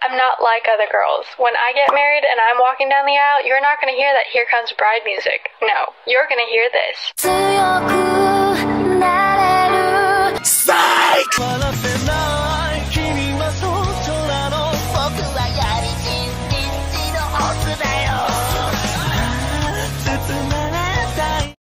I'm not like other girls. When I get married and I'm walking down the aisle, you're not gonna hear that Here Comes Bride music. No, you're gonna hear this.